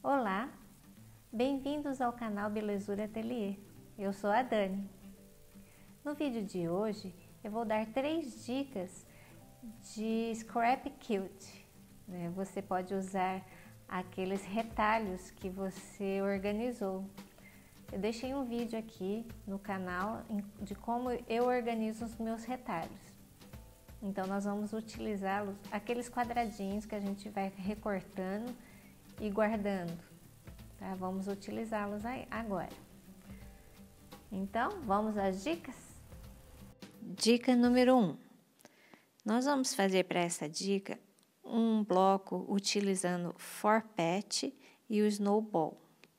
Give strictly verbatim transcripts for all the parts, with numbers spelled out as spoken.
Olá, bem-vindos ao canal Belezura Ateliê. Eu sou a Dani. No vídeo de hoje eu vou dar três dicas de scrap quilt. Né? Você pode usar aqueles retalhos que você organizou. Eu deixei um vídeo aqui no canal de como eu organizo os meus retalhos. Então nós vamos utilizá-los, aqueles quadradinhos que a gente vai recortando e guardando, tá? Vamos utilizá-los agora. Então, vamos às dicas? Dica número um. Nós vamos fazer para essa dica um bloco utilizando forpet e o snowball.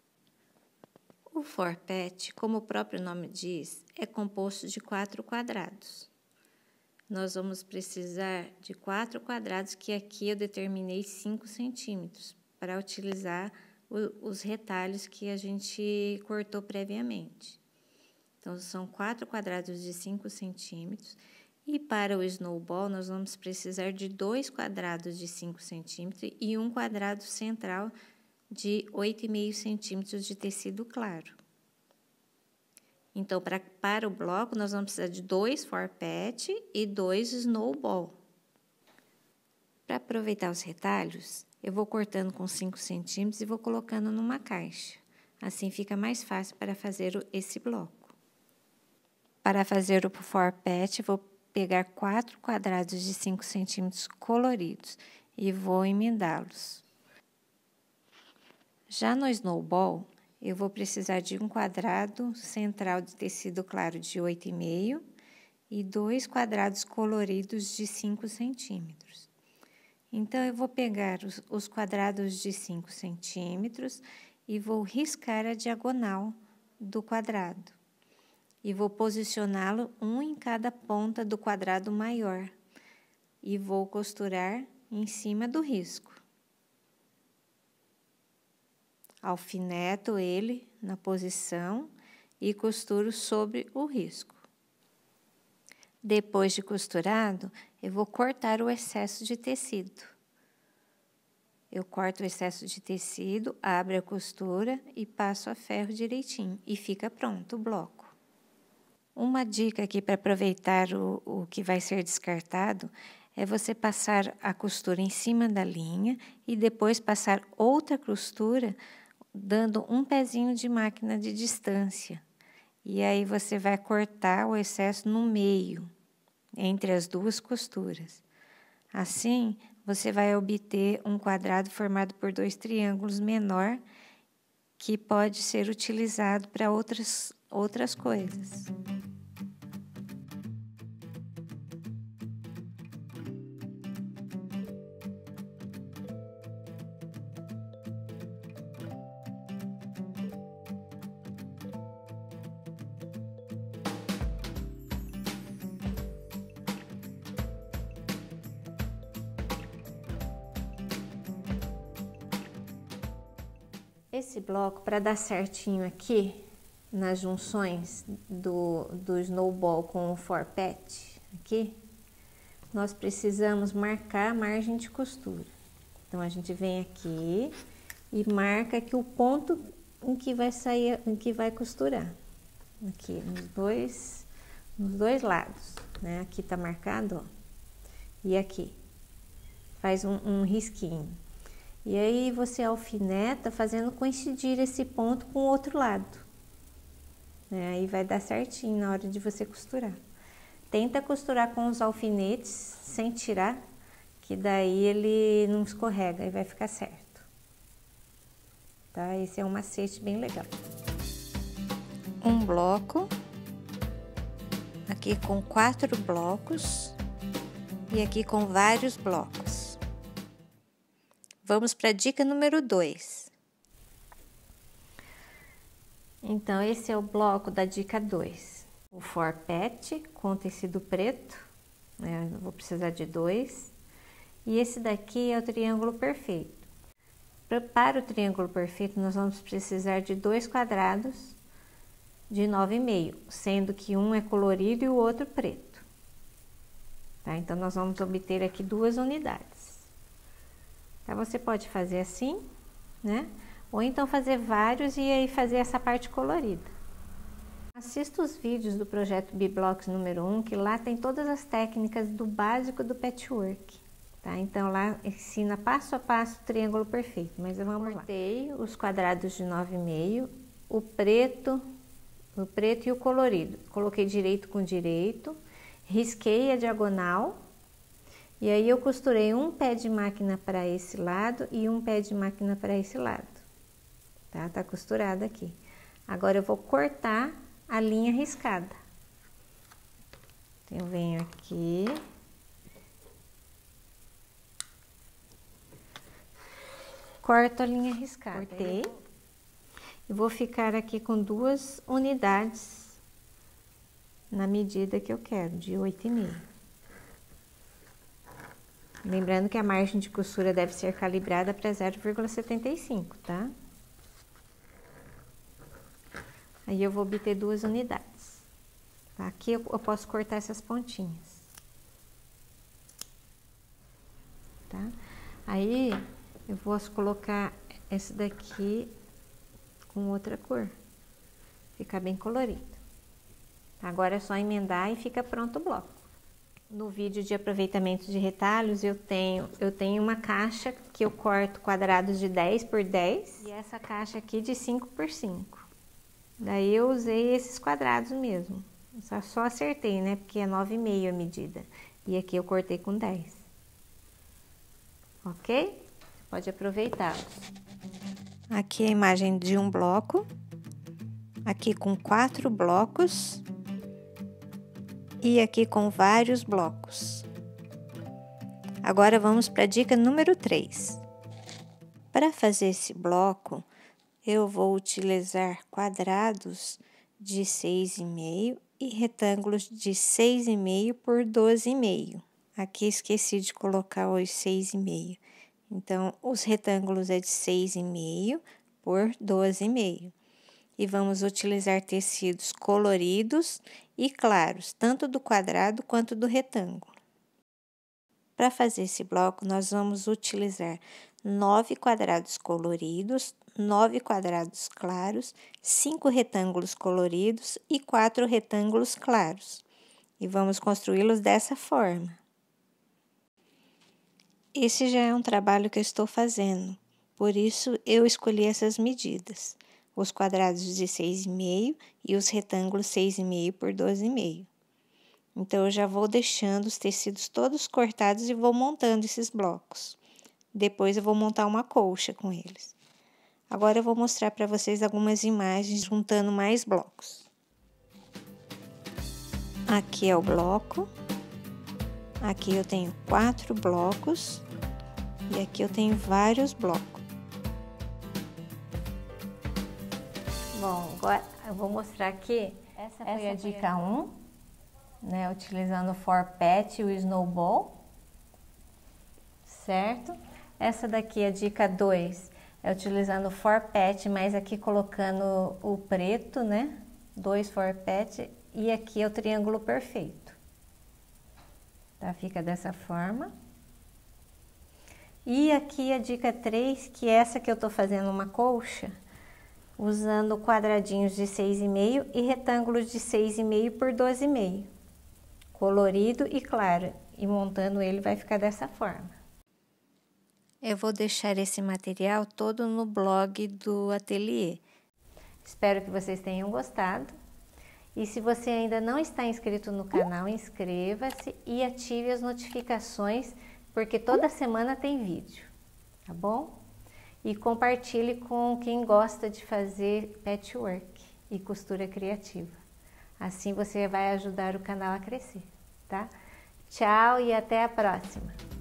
O forpet, como o próprio nome diz, é composto de quatro quadrados. Nós vamos precisar de quatro quadrados, que aqui eu determinei cinco centímetros, para utilizar o, os retalhos que a gente cortou previamente. Então, são quatro quadrados de cinco centímetros. E para o snowball, nós vamos precisar de dois quadrados de cinco centímetros e um quadrado central de oito vírgula cinco centímetros de tecido claro. Então, pra, para o bloco, nós vamos precisar de dois forpet e dois snowball. Para aproveitar os retalhos, eu vou cortando com cinco centímetros e vou colocando numa caixa. Assim fica mais fácil para fazer esse bloco. Para fazer o forpet, vou pegar quatro quadrados de cinco centímetros coloridos e vou emendá-los. Já no snowball, eu vou precisar de um quadrado central de tecido claro de oito vírgula cinco e dois quadrados coloridos de cinco centímetros. Então, eu vou pegar os, os quadrados de cinco centímetros e vou riscar a diagonal do quadrado. E vou posicioná-lo um em cada ponta do quadrado maior. E vou costurar em cima do risco. Alfineto ele na posição e costuro sobre o risco. Depois de costurado, eu vou cortar o excesso de tecido. Eu corto o excesso de tecido, abro a costura e passo a ferro direitinho. E fica pronto o bloco. Uma dica aqui para aproveitar o, o que vai ser descartado é você passar a costura em cima da linha e depois passar outra costura dando um pezinho de máquina de distância. E aí você vai cortar o excesso no meio, entre as duas costuras. Assim, você vai obter um quadrado formado por dois triângulos menor, que pode ser utilizado para outras, outras coisas. Esse bloco, para dar certinho aqui, nas junções do, do snowball com o forpet, aqui, nós precisamos marcar a margem de costura. Então, a gente vem aqui e marca aqui o ponto em que vai sair, em que vai costurar. Aqui, nos dois, nos dois lados, né? Aqui tá marcado, ó. E aqui. Faz um, um risquinho. E aí, você alfineta fazendo coincidir esse ponto com o outro lado. É, aí vai dar certinho na hora de você costurar. Tenta costurar com os alfinetes, sem tirar, que daí ele não escorrega e vai ficar certo. Tá? Esse é um macete bem legal. Um bloco, aqui com quatro blocos e aqui com vários blocos. Vamos para a dica número dois. Então, esse é o bloco da dica dois. O forpet com tecido preto, né? Eu vou precisar de dois. E esse daqui é o triângulo perfeito. Para o triângulo perfeito, nós vamos precisar de dois quadrados de nove vírgula cinco, sendo que um é colorido e o outro preto. Tá? Então, nós vamos obter aqui duas unidades. Tá? Você pode fazer assim, né? Ou então fazer vários e aí fazer essa parte colorida. Assista os vídeos do projeto Biblox número um, que lá tem todas as técnicas do básico do patchwork, tá? Então lá ensina passo a passo o triângulo perfeito, mas vamos lá. Cortei os quadrados de nove e meio, o preto, o preto e o colorido. Coloquei direito com direito, risquei a diagonal e aí eu costurei um pé de máquina para esse lado e um pé de máquina para esse lado, tá? Tá costurado aqui. Agora eu vou cortar a linha riscada. Eu venho aqui, corto a linha riscada. Cortei. E vou ficar aqui com duas unidades na medida que eu quero, de oito e meio. Lembrando que a margem de costura deve ser calibrada para zero vírgula setenta e cinco, tá? Aí eu vou obter duas unidades. Tá? Aqui eu, eu posso cortar essas pontinhas. Tá? Aí eu vou colocar esse daqui com outra cor. Fica bem colorido. Agora é só emendar e fica pronto o bloco. No vídeo de aproveitamento de retalhos eu tenho, eu tenho uma caixa que eu corto quadrados de dez por dez e essa caixa aqui de cinco por cinco. Daí eu usei esses quadrados mesmo, só, só acertei, né, porque é nove e meio a medida. E aqui eu cortei com dez. Ok? Pode aproveitá-los. Aqui é a imagem de um bloco, aqui com quatro blocos e aqui com vários blocos. Agora vamos para a dica número três. Para fazer esse bloco, eu vou utilizar quadrados de seis e meio e retângulos de seis e meio por doze e meio. Aqui esqueci de colocar os seis e meio. Então, os retângulos é de seis e meio por doze e meio. E vamos utilizar tecidos coloridos e claros, tanto do quadrado quanto do retângulo. Para fazer esse bloco, nós vamos utilizar nove quadrados coloridos, nove quadrados claros, cinco retângulos coloridos e quatro retângulos claros. E vamos construí-los dessa forma. Esse já é um trabalho que eu estou fazendo, por isso eu escolhi essas medidas. Os quadrados de seis e meio e os retângulos seis e meio por doze e meio. Então, eu já vou deixando os tecidos todos cortados e vou montando esses blocos. Depois, eu vou montar uma colcha com eles. Agora, eu vou mostrar para vocês algumas imagens juntando mais blocos. Aqui é o bloco. Aqui eu tenho quatro blocos. E aqui eu tenho vários blocos. Bom, agora eu vou mostrar aqui. Essa foi Essa a dica a... um, né? Utilizando o For Patch e o Snowball. Certo? Essa daqui é a dica dois. É utilizando o For Patch, mas aqui colocando o preto, né? Dois For Patch e aqui é o triângulo perfeito. Tá? Fica dessa forma. E aqui a dica três, que é essa que eu tô fazendo uma colcha, usando quadradinhos de seis e meio e retângulos de seis e meio por doze e meio. Colorido e claro. E montando ele vai ficar dessa forma. Eu vou deixar esse material todo no blog do ateliê. Espero que vocês tenham gostado. E se você ainda não está inscrito no canal, inscreva-se e ative as notificações, porque toda semana tem vídeo, tá bom? E compartilhe com quem gosta de fazer patchwork e costura criativa. Assim você vai ajudar o canal a crescer, tá? Tchau e até a próxima!